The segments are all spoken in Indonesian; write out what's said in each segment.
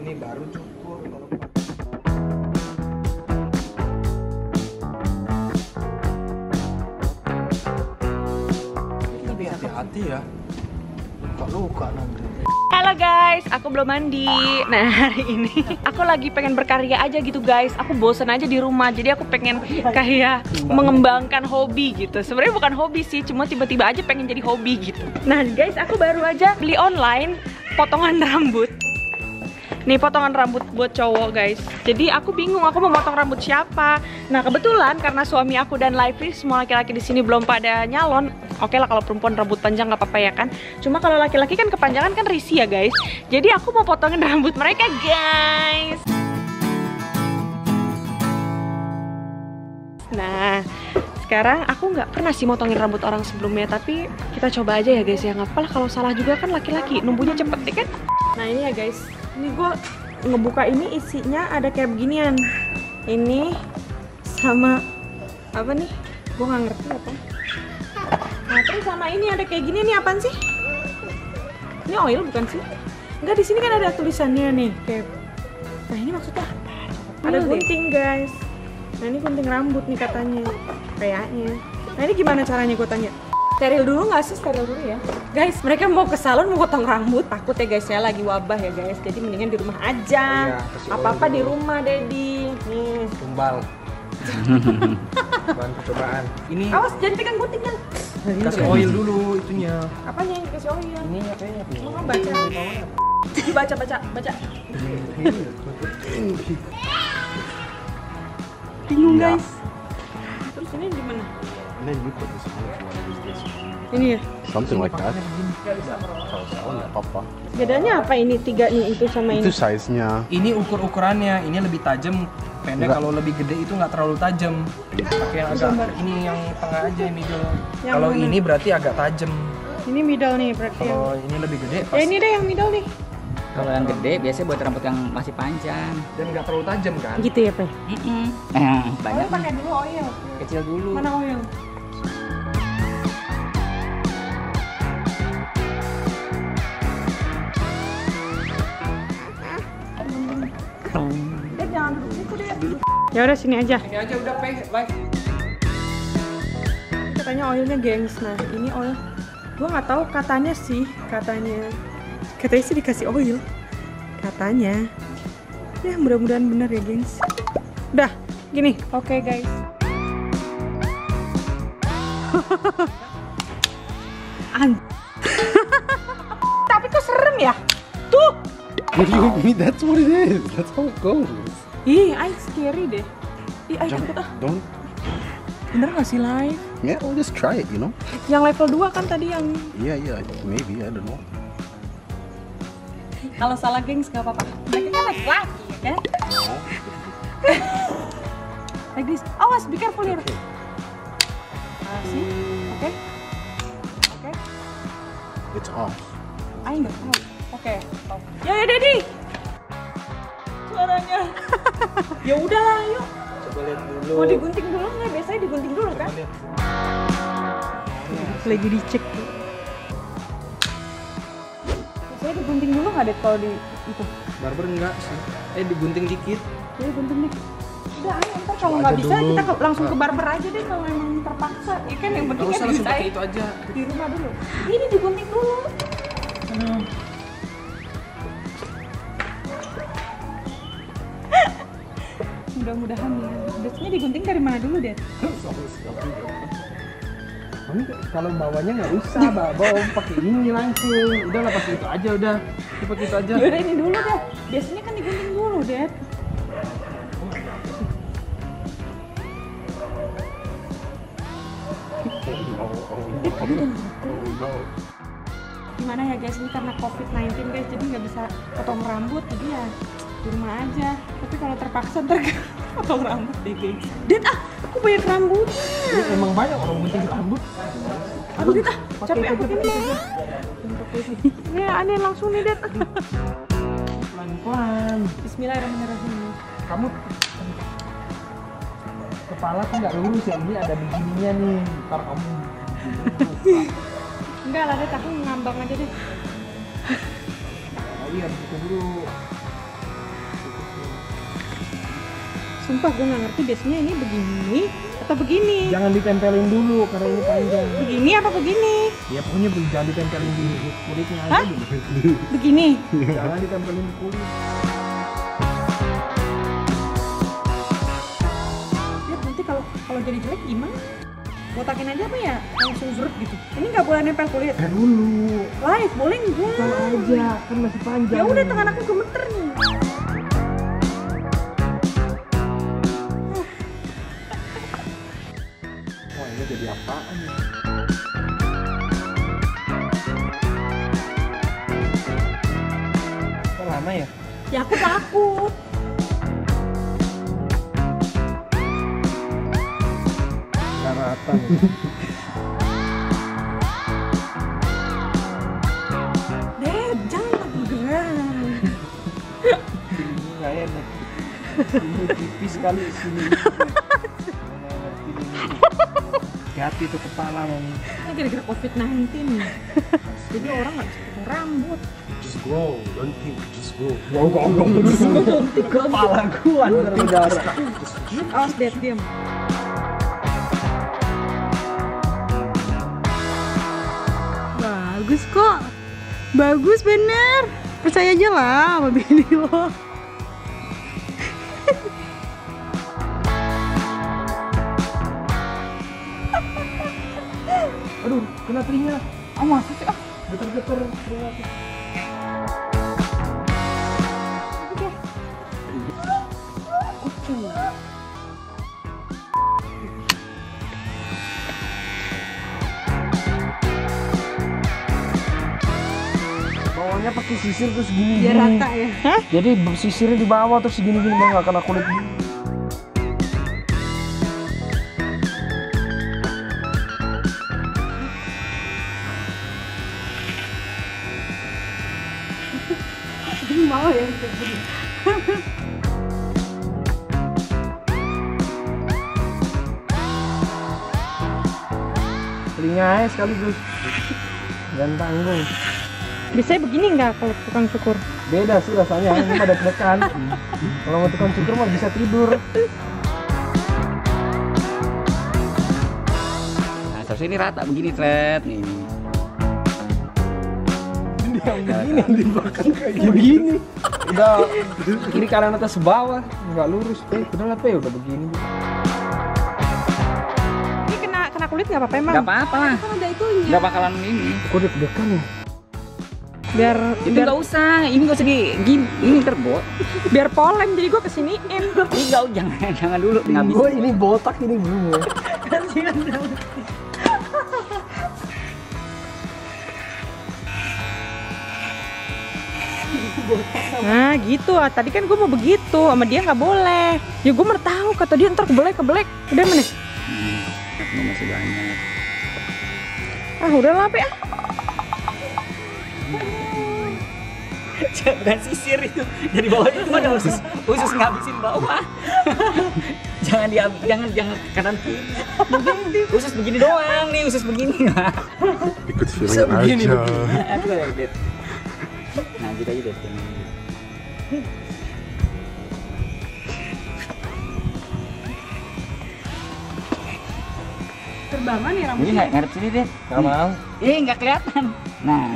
Ini baru cukur. Tapi hati-hati ya. Luka nanti. Halo guys, aku belum mandi. Nah hari ini aku lagi pengen berkarya aja gitu guys. Aku bosen aja di rumah, jadi aku pengen kayak mengembangkan hobi gitu. Sebenarnya bukan hobi sih, cuma tiba-tiba aja pengen jadi hobi gitu. Nah guys, aku baru aja beli online potongan rambut. Nih potongan rambut buat cowok guys. Jadi aku bingung aku mau potong rambut siapa. Nah kebetulan karena suami aku dan Lively semua laki-laki di sini belum pada nyalon. Oke lah kalau perempuan rambut panjang nggak apa-apa ya kan. Cuma kalau laki-laki kan kepanjangan kan risih ya guys. Jadi aku mau potongin rambut mereka guys. Nah sekarang aku nggak pernah sih motongin rambut orang sebelumnya. Tapi kita coba aja ya guys ya. Nggak apa-apa lah kalau salah juga kan laki-laki. Numbuhnya cepet ya kan. Nah ini ya guys. Ini gue ngebuka ini isinya ada kayak beginian. Ini sama apa nih? Gue nggak ngerti apa. Nah terus sama ini ada kayak gini nih, apaan sih? Ini oil bukan sih? Enggak, di sini kan ada tulisannya nih kayak. Nah ini maksudnya ada gunting guys. Nah ini gunting rambut nih katanya, kayaknya. Nah ini gimana caranya gue tanya? Steril dulu nggak sih? Steril dulu ya guys. Mereka mau ke salon mau potong rambut, takut ya guys ya, lagi wabah ya guys. Jadi mendingan di rumah aja. Apa-apa di rumah Dedi. Nih Tumbal. Bahan percobaan. Ini awas jangan pegang gunting kan. kasih oil dulu itunya. Apanya yang dikasih oil? Ini apanya? Mau baca. Baca. Bingung guys. Terus ini gimana? And then you put this on if you want to use this. Ini ya. Something like that. Kalau salah nggak apa-apa. Bedanya apa ini tiga nih itu sama ini? Itu size-nya. Ini ukur-ukurannya, ini lebih tajam, pendek. Kalau lebih gede itu nggak terlalu tajam. Pakai yang agak ini yang tengah aja middle. Kalau mana? ini berarti agak tajam. Ini middle nih berarti. Kalau ini lebih gede Ya ini deh yang middle nih. Kalau yang gede biasanya buat rambut yang masih panjang. dan nggak terlalu tajam kan? Gitu ya, Pe? Banyak Pakai dulu oil. kecil dulu. Mana oil? Jangan duduk deh. Ya udah sini aja. Ini aja udah baik. Katanya oilnya gengs. Nah ini oil. Gua nggak tahu katanya sih sih dikasih oil. Katanya. Ya mudah-mudahan bener ya gengs. Udah gini. Oke guys. Tapi kok serem ya? Tuh. What do you mean? That's what it is. That's how it goes. Ih, I scary deh. Ih, I takut ah. Don't. Bener gak sih live? Yeah, we'll just try it, you know. Yang level 2 kan tadi yang... Yeah, maybe, I don't know. Kalau salah gengs gak apa-apa. Mereka kan laki-laki ya kan? Like this. Awas, be careful here. Sih, oke. It's off. I nggak tahu. Oke, stop. Ya Dedi. Suaranya. Ya udahlah, yuk. Coba lihat dulu. Mau digunting dulu nggak? Biasanya digunting dulu kan? Lagi dicek tuh. Biasanya digunting dulu nggak deh kalau di itu? Barber enggak sih. Digunting dikit. Ya gunting deh. Udah, ayo ntar kalau nggak bisa kita langsung ke barber aja deh kalau emang terpaksa. Ya kan yang penting Nggak usah kan langsung bisa pakai itu aja. di rumah dulu. Ini digunting dulu. Mudah-mudahan ya. Biasanya digunting dari mana dulu deh? Mami kalau bawanya nggak usah, bawa pakai ini langsung. Udahlah pakai itu aja udah. Pakai itu aja. Yaudah ini dulu deh. Biasanya kan digunting dulu deh. Gimana ya guys, ini karena COVID-19 guys, jadi nggak bisa potong rambut, jadi ya di rumah aja. Tapi kalau terpaksa ntar potong rambut deh guys. Dit aku banyak rambut. Emang banyak orang gunting rambut. Aduh Dit capek aku ini ya. Ya aneh langsung nih Dit. Pelan-pelan. Bismillahirrahmanirrahim. Kamu kepala tuh nggak lurus ya, ini ada begininya nih. Ntar kamu Enggak lah Dit, aku ngambang aja deh. iya begitu dulu. Sumpah gue nggak ngerti biasanya ini begini atau begini. Jangan ditempelin dulu karena ini panjang. Begini apa begini? Ya pokoknya jangan ditempelin di kulitnya aja Hah? dulu. Begini. Jangan ditempelin di kulit. Lihat nanti kalau jadi jelek gimana? Botakin aja apa ya? Langsung zurut gitu. Ini nggak boleh nempel kulit. Dulu. Live boleh nggak? Kalau aja kan masih panjang. Ya udah tangan aku gemeter nih. Wah ini jadi apaan ya? Kok lama ya? Ya aku takut. Nggak rata nih. Dad, jangan bergerak. Nggak enak. Ini tipis kali sini. Hati-hati tuh kepala mami. Ini gara-gara COVID-19 nih. Jadi orang nggak bisa potong rambut. Just grow, don't think, just grow. Kepala gua darah. Awas Dad, diam. Bagus kok. Bagus bener. Percaya aja lah sama bini lo. Aduh, kena telinga. Masa sih? Getar-getar. Bawahnya pakai sisir terus gini. Biar rata ya. Hah? Jadi sisirnya di bawah terus gini-gini biar nggak kena kulit. Mau ya kayak gini. Telinga aja sekaligus. Jangan tanggung. Biasanya begini nggak kalau tukang cukur? Beda sih rasanya, ini mah deg-degan. Kalau mau tukang cukur mah bisa tidur. Nah, seharusnya ini rata begini, Tret. Nih. Yang begini di belakang kayak begini. Udah kiri kanan atas bawah, nggak lurus. Udah lah, udah begini. Ini kena kulit nggak apa-apa emang? Nggak apa-apa lah. Kan ada itunya. Nggak bakalan ini. Kok deg-degan ya? Biar Itu nggak usah. Ini nggak usah di gini. Ini terbot. biar polem jadi gue kesiniin. Ini nggak, jangan dulu. Nggak bisa. Gue ini botak ini belum ya. Nah gitu, tadi kan gue mau begitu, sama dia nggak boleh. Ya gue mau tahu, kata dia ntar keblek. Udah mana? Ini masih banyak. Ah udah lah, Pe. Bukan sisir itu. Jadi bawah itu ada usus ngabisin bawah. jangan kanan kiri. Usus begini doang nih, usus begini. Ikut feeling aja. Aku udah lihat. Nah, gitu aja deh. Terbangan ya Ini rambutnya. nggak ngarep sini deh. Nggak mau. Nggak kelihatan. Nah,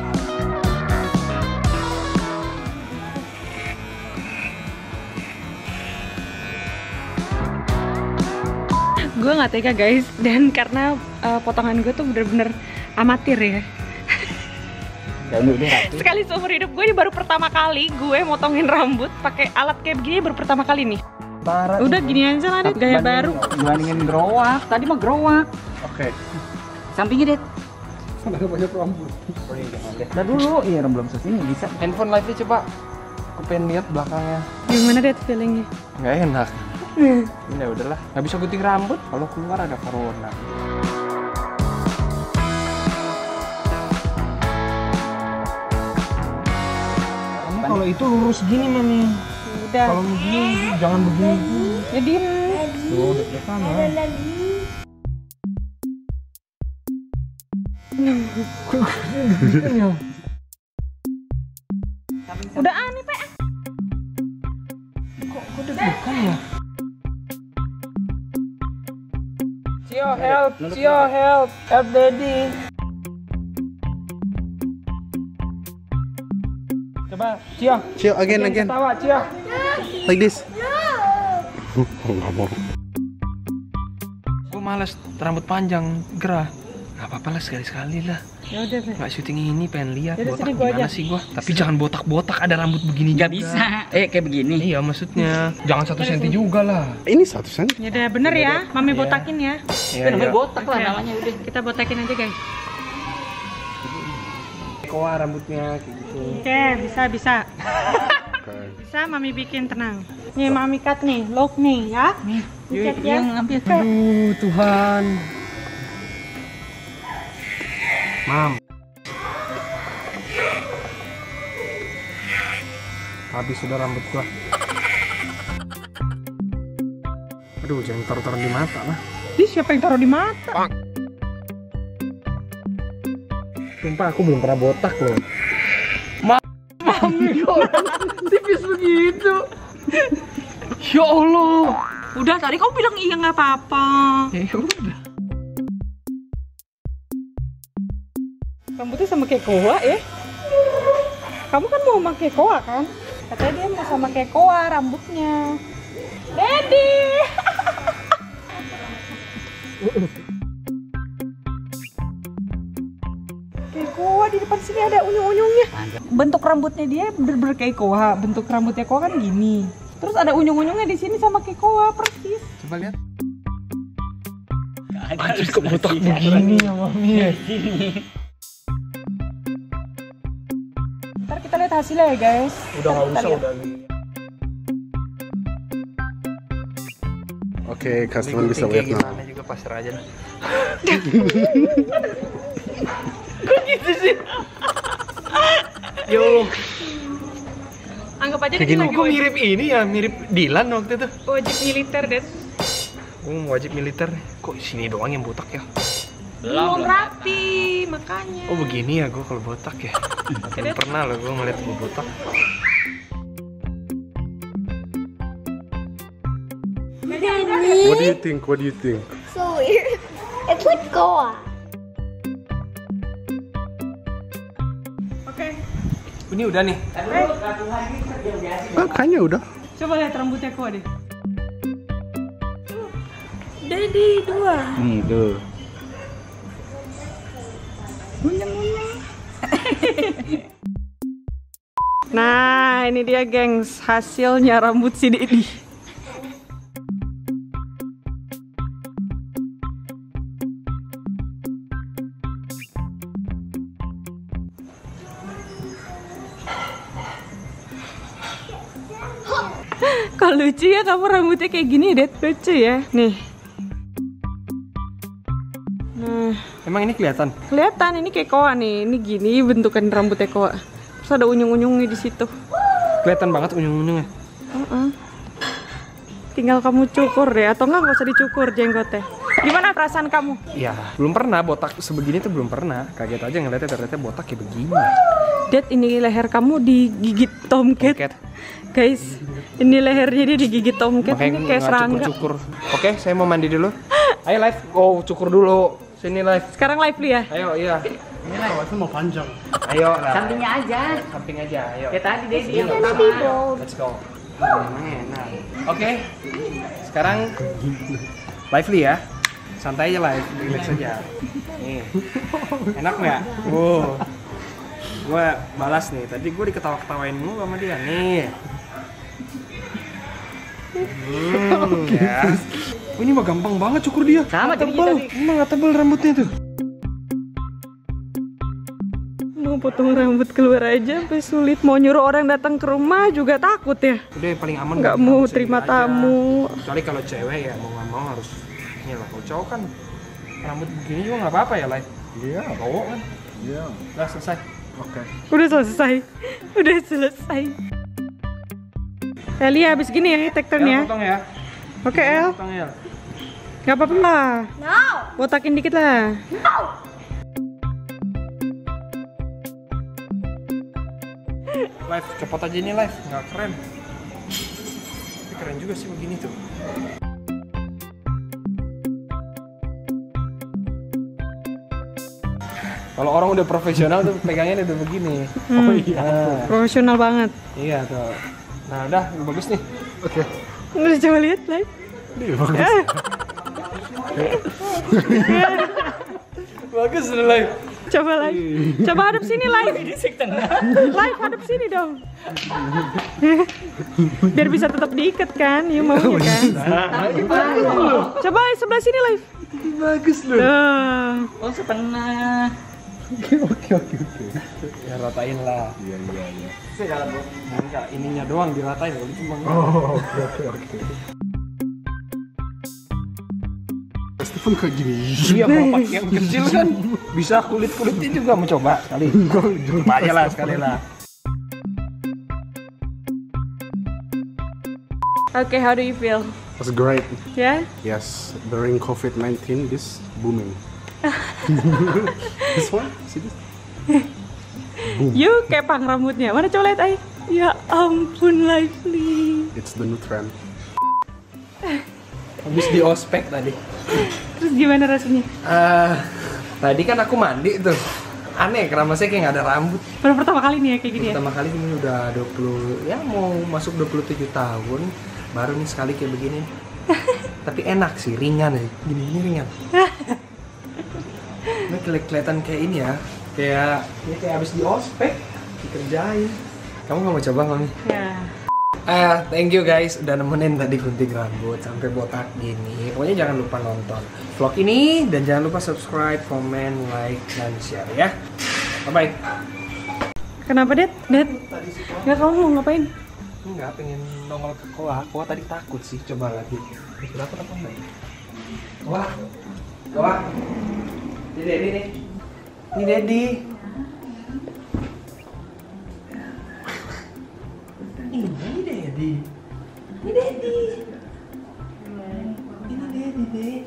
Gue nggak tega guys, dan karena potongan gue tuh bener-bener amatir ya. ya udah rapi. Sekali seumur hidup gue ini baru pertama kali gue motongin rambut pakai alat kayak begini, baru pertama kali nih. Parah. Udah gini aja lah, Dit, gaya baru. Dibandingin gerowak. Tadi mah gerowak. Oke. Sampingnya, Det. Kan ada banyak rambut. Nah dulu, Iya, belum selesai ini bisa. handphone live-nya coba. Aku pengen lihat belakangnya. Gimana Dit feelingnya? Nggak enak. Ini ya udahlah, nggak bisa gunting rambut. Kalau keluar ada corona. Kamu kalau itu lurus gini mami. Udah. Kalau begini jangan begini. Ya diem. Tuh deg-degan ya. Deg-degan ya. Udah aneh, Pe. Kok deg-degan ya? Cio, help. Cio, help. Help daddy. Coba, Cio. Cio, again. Ketawa, Cio. Like this. Oh, nggak mau. Gue males rambut panjang, gerah. Gak apa-apa lah, sekali-sekali lah. Ya udah deh. Gak syuting ini, pengen lihat Yaudah, botak sini gua gimana aja. sih gua. Tapi jangan botak-botak, ada rambut begini Gak juga. bisa. Kayak begini. Iya, maksudnya jangan 1 senti juga lah. Ini 1 sen. Ya udah bener ya, mami botakin ya. Iya, Itu namanya botak lah Oke. namanya udah. Kita botakin aja guys. Koa rambutnya kayak gitu. Oke, bisa. Bisa mami bikin, tenang. Nih mami cut nih, lock nih ya. Nih, Yuk, ya. yang ambil. Aduh, Tuhan. Mam. Habis sudah rambut gua. Aduh, jangan taruh-taruh di mata lah. Ih, siapa yang taruh di mata? Sumpah aku belum pernah botak loh. Mami orang tipis begitu. Ya Allah. Udah tadi kamu bilang iya nggak apa-apa. Ya udah. Rambutnya sama kayak koa ya. Kamu kan mau pakai koa kan? Katanya dia mau sama kayak koa rambutnya. Daddy. Kayak koa di depan sini ada unyung-unyungnya. Bentuk rambutnya dia bener-bener kayak koa. Bentuk rambutnya koa kan gini. Terus ada unyung-unyungnya di sini sama kayak koa persis. Coba lihat. Anjir kok botak begini ya Mami. Ntar kita lihat hasilnya ya guys. Udah nggak Kita usah lihat. udah. Oke, customer bisa Kayak lihat now. gimana juga pasrah aja lah. Yo, Anggap aja Kayak dia gini. lagi kok mirip ini ya, mirip Dilan waktu itu. wajib militer deh. Wajib militer. Kok sini doang yang botak ya? Belum rapi makanya. Oh begini ya gue kalau botak ya. Belum pernah loh gue ngeliat gue botak. What do you think? What do you think? So weird. It's like Goa. Oke. Ini udah nih. Ah, kayaknya udah. Coba lihat rambutnya kok deh. Daddy dua. Nih, tuh. Nah, ini dia gengs hasilnya rambut si Dedi. Kok lucu ya kamu rambutnya kayak gini, Det? Lucu ya. Nih. Nah, Emang ini kelihatan? kelihatan ini kayak koa nih. Ini gini bentukan rambutnya koa. Terus ada unyung-unyungnya di situ. Kelihatan banget unyung-unyungnya. Tinggal kamu cukur deh, atau nggak usah dicukur jenggotnya. Gimana perasaan kamu? Ya, belum pernah botak sebegini tuh belum pernah. Kaget aja ngeliatnya ternyata botak kayak begini. Det, ini leher kamu digigit tomcat. Tomcat. Guys, ini lehernya dia digigit tomcat. Makanya Ini kayak nggak serangga. cukur-cukur. Oke, saya mau mandi dulu. Ayo live, go cukur dulu. Sini live. Sekarang live ya. Ayo, iya. Itu mau panjang. Ayo lah. Sampingnya aja. Samping aja, ayo. Kayak tadi Daddy yang Gonna be bold. Let's go. Enak. Oke. Sekarang lively ya. Santai aja live, relax aja. Nih. Enak nggak? Wow. Gue balas nih. Tadi gue diketawa-ketawain mulu sama dia. Nih. Ya. Oh, ini mah gampang banget cukur dia. Sama Nggak jadinya tebel. tadi. Emang nggak tebel rambutnya tuh. Mau potong rambut keluar aja sampai sulit. Mau nyuruh orang datang ke rumah juga takut ya. Udah yang paling aman. Nggak buat mau kamu terima sendiri aja. tamu. Kecuali kalau cewek ya mau nggak mau harus. Ini lah kalau cowok kan rambut begini juga nggak apa-apa ya live. Iya. Cowok kan. Iya. Udah selesai. Oke. Udah selesai. Udah selesai. Eli habis gini ya tekton ya. Potong ya. Oke El, Potong ya. nggak apa-apa lah. No. Botakin dikit lah. Live, copot aja ini live, nggak keren. Tapi keren juga sih begini tuh. Kalau orang udah profesional tuh pegangnya udah begini. Oh iya. Nah, Profesional banget. iya tuh. Nah udah bagus nih. Oke. Udah coba lihat live. Ini bagus. Bagus live. Coba live. Coba hadap sini live. Live hadap sini dong. Biar bisa tetap diikat kan, ya maunya kan. Coba sebelah sini live. Bagus loh. Tuh. Oh setengah. Oke. Ya ratain lah. Iya. Enggak, ininya doang diratain kalau itu bang. Oh, oke. Stephen kayak gini. Iya, bapak yang kecil kan bisa kulit-kulitnya juga mau coba sekali. Coba aja lah sekali lah. Okay, how do you feel? That's great. Yeah? Yes, during COVID-19, this booming. This one, see this? You kepang rambutnya. Mana coba lihat ay. Ya ampun Lively. It's the new trend. Habis di ospek tadi. Terus gimana rasanya? Tadi kan aku mandi tuh. Aneh, kenapa saya kayak nggak ada rambut. Baru pertama kali nih ya kayak gini ya? Pertama kali ini udah 20, ya mau masuk 27 tahun. Baru nih sekali kayak begini. Tapi enak sih, ringan ya. Gini ringan. Ini kelihatan kayak ini ya. Kayak habis di ospek, dikerjain. Kamu nggak mau coba, Mami? Ya. Thank you guys udah nemenin tadi gunting rambut sampai botak gini. Pokoknya jangan lupa nonton vlog ini dan jangan lupa subscribe, comment, like, dan share ya. Bye bye. Kenapa Det? Det? Nggak, kamu mau ngapain? Enggak, pengen nongol ke Koa. Koa tadi takut sih, coba lagi. Takut apa enggak? Koa. Ini Dedi nih. Ini Dedi. Ini Dedi. Ini Dedi. Ini Dedi, Dek.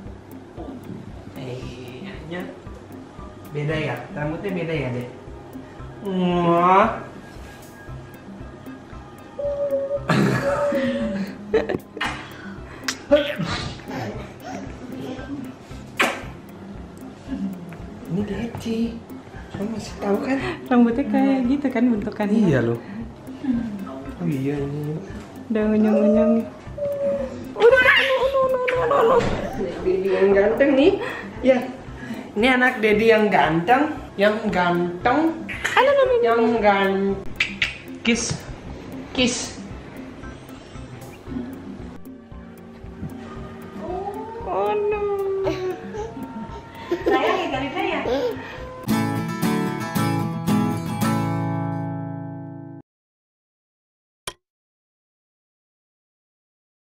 Hanya beda ya? Rambutnya beda ya, Dek? Wah. Ini Dedi. Kamu masih tahu kan? Rambutnya kayak gitu kan bentukannya. Iya loh. Oh iya ini. Udah unyung-unyung. Dedi yang ganteng nih. Ya. Ini anak Dedi yang ganteng, yang ganteng. Yang ganteng. Kiss. Oh no. Sayang ya kali